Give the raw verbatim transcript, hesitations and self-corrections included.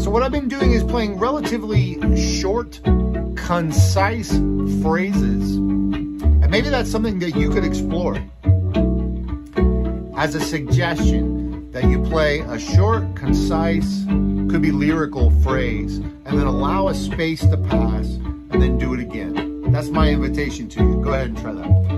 So what I've been doing is playing relatively short, concise phrases. And maybe that's something that you could explore as a suggestion, that you play a short, concise, could be lyrical phrase, and then allow a space to pass, and then do it again. That's my invitation to you. Go ahead and try that.